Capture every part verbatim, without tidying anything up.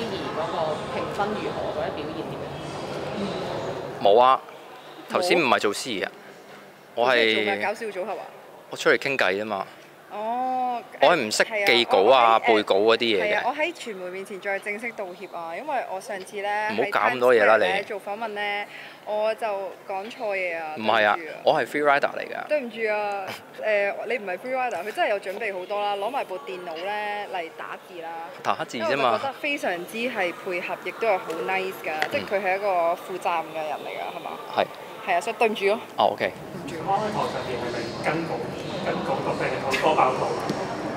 儀嗰個評分如何，或者表現點樣？ 冇啊，頭先唔係做司儀啊，我係搞笑組合啊！ 我出嚟傾偈啊嘛。 哦， 我係唔識記稿啊、背稿嗰啲嘢嘅。 我喺傳媒面前再正式道歉啊，因為我上次咧唔好搞咁多嘢啦你。 做訪問咧，我就講錯嘢啊。 唔係啊，我係 free rider 嚟㗎。 對唔住啊，誒你唔係 free rider，佢真係有準備好多啦，攞埋部電腦咧嚟打字啦。 打字啫嘛。 我覺得非常之係配合，亦都係好 nice 㗎，即係佢係一個負責任嘅人嚟㗎，係嘛？ 係。 係啊，所以對唔住咯。 哦 ，OK。 對唔住，開台上邊係咪跟稿跟稿讀定係好多爆圖啊？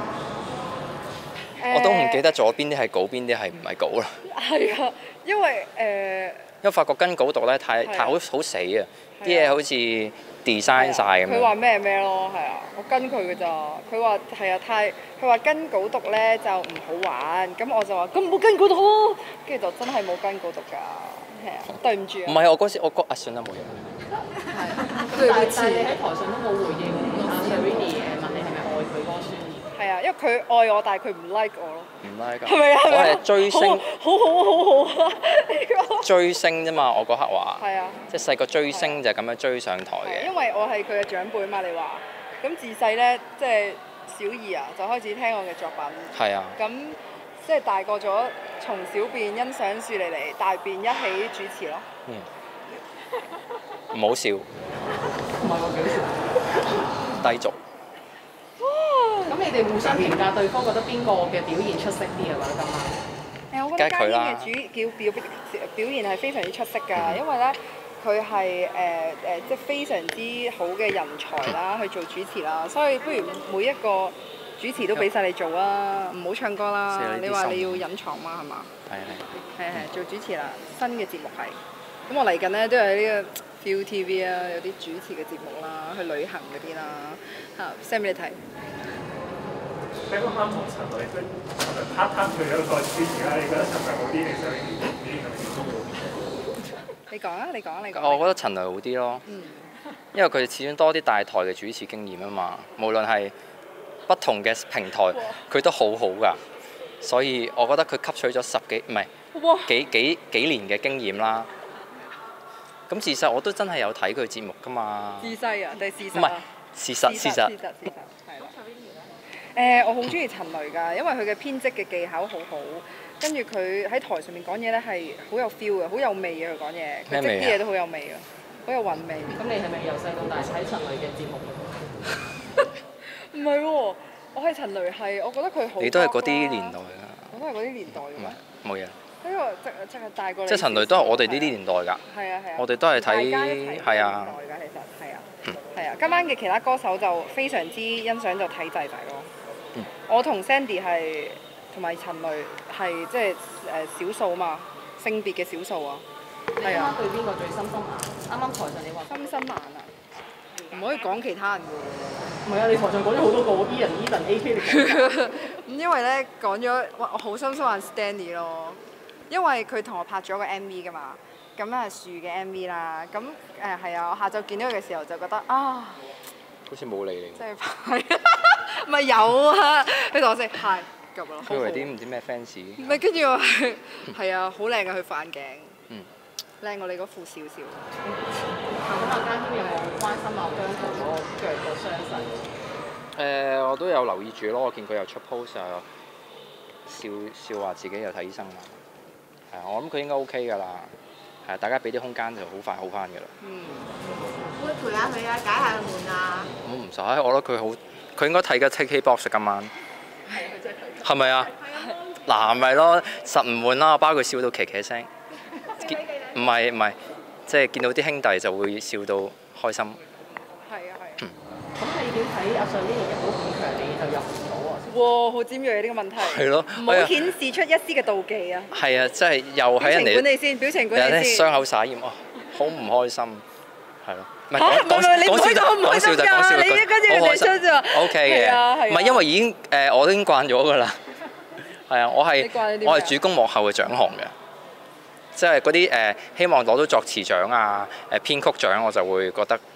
我都唔記得咗邊啲係稿，邊啲係唔係稿啦。 係啊，因為誒， 因為發覺跟稿讀咧太太好好死啊，啲嘢好似 design 晒咁樣。 佢話咩咩咯，係啊，我跟佢㗎咋。佢話係啊，太佢話跟稿讀咧就唔好玩，咁我就話咁唔好跟稿讀咯，跟住就真係冇跟稿讀㗎，係啊，對唔住啊。 唔係我嗰時我覺啊，算啦冇嘢。 係，但係但係你喺台上都冇回應阿 Serrini 誒問你係咪愛佢嗰個宣言。 係啊，因為佢愛我，但係佢唔 like 我咯。 唔 like 係咪啊？ 我係追星， 好好好好啊！ 追星啫嘛，我嗰刻話。 係啊。 即係細個追星就係咁樣追上台嘅。 因為我係佢嘅長輩嘛，你話咁自細咧，即係小二啊，就開始聽我嘅作品。 係啊。 咁即係大個咗，從小便欣賞樹莉莉，大便一起主持咯。 嗯。唔好笑。 唔係我幾笑。 低俗。 咁你哋互相評價對方覺得邊個嘅表現出色啲啊？覺得今晚？ 誒，我覺得嘉軒嘅主叫表表現係非常之出色㗎，嗯、因為咧佢係誒誒即係非常之好嘅人才啦，去做主持啦，所以不如每一個主持都俾晒你做啦，唔好唱歌啦。你話你要隱藏嘛係嘛？ 係係。 係係做主持啦，新嘅節目係。咁我嚟緊咧都有呢個 Viu T V 啊，有啲主持嘅節目啦，去旅行嗰啲啦，嚇 send 俾你睇。 你啱啱同陳蕾都係咪 part time 去咗個主持啦？你覺得陳蕾好啲，你想邊個？ 你講啊！你講啊！你講。 我覺得陳蕾好啲咯，嗯、因為佢始終多啲大台嘅主持經驗啊嘛，無論係不同嘅平台，佢都好好㗎，所以我覺得佢吸取咗十幾唔係幾幾幾年嘅經驗啦。咁事實我都真係有睇佢節目㗎嘛。 自細啊，定係事實唔係事實事實。事實事實係咯。誒，我好中意陳蕾㗎，因為佢嘅編織嘅技巧好好，跟住佢喺台上面講嘢咧係好有 feel 嘅，好有味嘅佢講嘢，佢織啲嘢都好有味嘅，好有韻味。 咁你係咪由細到大睇陳蕾嘅節目？ 唔係喎，我係陳蕾係，我覺得佢好。 你都係嗰啲年代㗎。 我都係嗰啲年代㗎。 唔係冇嘢。 呢個即即係大過你。 即係陳蕾都係我哋呢啲年代㗎。 係啊係啊。 我哋都係睇係啊。 年代㗎其實係啊。係啊，今晚嘅其他歌手就非常之欣賞就睇仔仔咯。嗯、我同 Sandy 係同埋陳蕾係即係誒少數嘛，性別嘅少數啊。 係啊。對邊個最心心眼？啱啱台上你話心心眼啊！唔可以講其他人㗎喎。 唔係啊！你台上講咗好多個 Ian、Edan、A K 嚟講。 咁因為咧講咗，哇！我好心心眼 Stanley 咯，因為佢同我拍咗個 M V 㗎嘛，咁係樹嘅 M V 啦，咁誒係啊！我下晝見到佢嘅時候就覺得啊， 好似冇理你。 即係拍，咪有啊！佢同我食係咁咯。 佢以為啲唔知咩 fans。 唔係，跟住我係係啊，好靚啊！佢副眼鏡。 嗯。 靚過你嗰副少少。 咁阿嘉軒有冇關心阿姜濤嗰個腳個傷勢？ 誒，我都有留意住咯，我見佢又出 post 啊，笑笑話自己又睇醫生啦。係啊，我諗佢應該 OK 㗎啦。係啊，大家俾啲空間就好快好翻㗎啦。 嗯。 會陪下佢啊，解下佢悶啊。 我唔使，我覺得佢好，佢應該睇緊 T K Box 今晚。 係啊，佢真係睇。 係咪啊？嗱，咪咯，實唔悶啦，我包佢笑到騎騎聲。唔係唔係，即係見到啲兄弟就會笑到開心。 係啊係。 嗯。咁你點睇阿 Serrini入到五強，你就入唔到啊？ 哇！好尖鋭呢個問題。 係咯。 唔好顯示出一絲嘅妒忌啊！ 係啊，即係又喺人哋。 表情管理先，表情管理先。 傷口灑鹽啊，好唔開心，係咯。 嚇！唔係唔係，你唔可以咁唔開心㗎！你跟住人哋出就 O K 嘅，唔係因為已經誒，我都已經慣咗㗎啦。係啊，我係我係主攻幕後嘅獎項嘅。即係嗰啲誒希望攞到作詞獎啊、誒編曲獎，我就會覺得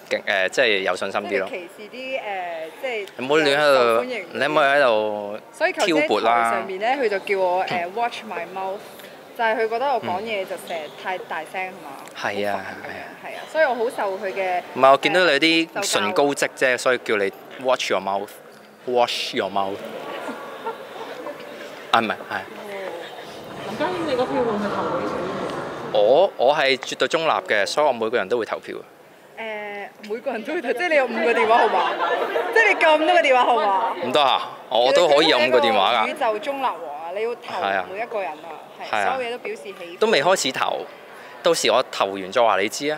勁誒，即係有信心啲咯。 歧視啲誒，即係你唔好亂喺度，你唔好喺度挑撥啦。 上面咧，佢就叫我誒 watch my mouth，就係佢覺得我講嘢就成日太大聲係嘛？ 係啊係啊係啊，所以我好受佢嘅。 唔係我見到你啲唇膏跡啫，所以叫你 watch your mouth，wash your mouth。啊唔係係。 林家謙，你個票會唔會投俾佢？ 我我係絕對中立嘅，所以我每個人都會投票。 誒，每個人都會投，即係你有五個電話號碼，即係你咁多個電話號碼。 唔得啊！我都可以有五個電話㗎。 宇宙中立王啊！你要投每一個人啊，係所有嘢都表示喜歡。 都未開始投，到時我投完再話你知啊。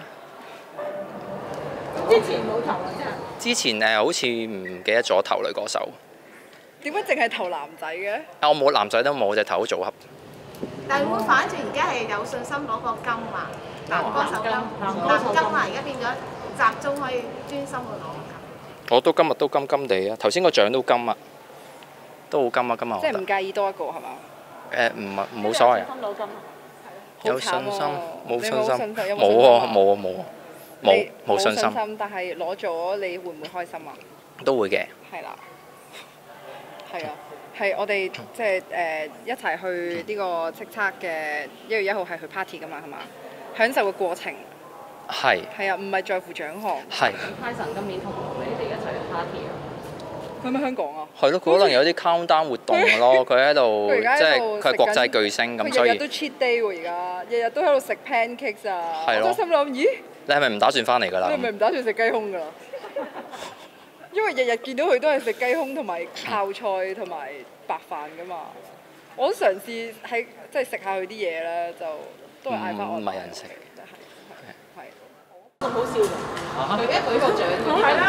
之前冇投啊，真係。 之前誒好似唔記得咗投女歌手。 點解淨係投男仔嘅？ 啊，我冇男仔都冇，就投組合。 但係會反轉，而家係有信心攞個金啊！男歌手金，男金啊！而家變咗集中可以專心去攞個金。 我都今日都金金地啊！頭先個獎都金啊，都好金啊！今日即係唔介意多一個係嘛？ 誒唔係冇所謂啊！有信心冇信心冇喎冇啊冇啊冇冇信心。 但係攞咗你會唔會開心啊？ 都會嘅。 係啦。係啊。係我哋即係誒一齊去呢個叱咤嘅一月一號係去 party 㗎嘛係嘛？享受個過程。 係。 係啊，唔係在乎獎項。 係。 Tyson 今年同你哋一齊去 party 啊？ 佢喺香港啊？ 係咯，佢可能有啲 countdown 活動嘅咯，佢喺度即係佢係國際巨星咁，所以佢日日都 cheat day 喎而家，日日都喺度食 pancakes 啊！ 係咯。 我心諗，咦？ 你係咪唔打算翻嚟㗎啦？ 你係咪唔打算食雞胸㗎啦？因為日日見到佢都係食雞胸同埋泡菜同埋白飯㗎嘛，我都嘗試喺即係食下佢啲嘢咧，就都係嗌翻我。 唔係人食。 係係。 咁好笑㗎！佢一舉個獎嗰啲，係啦，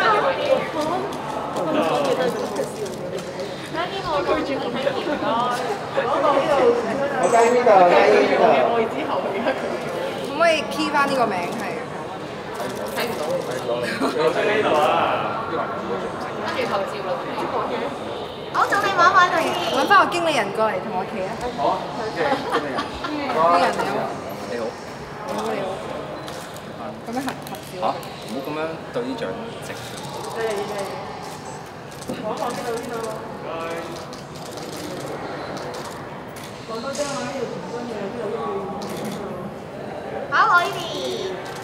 我記得好笑嘅。睇呢個拒絕同聽唔該，嗰個呢度。我加呢度，加呢度。我之後而家拒絕。 可唔可以 key 翻呢個名係？ 睇唔到。 睇唔到。喺呢度啊！ 跟住後照啦。 好，仲你玩玩就揾翻個經理人過嚟同我企啊！ 好啊，經理人。 經理人你好。 你好。 你好你好。咁樣合合照。 嚇！唔好咁樣對啲獎直。 你嚟你嚟。我放呢度呢度。唔該。攞多張我呢度同跟住呢度。 好，我呢邊。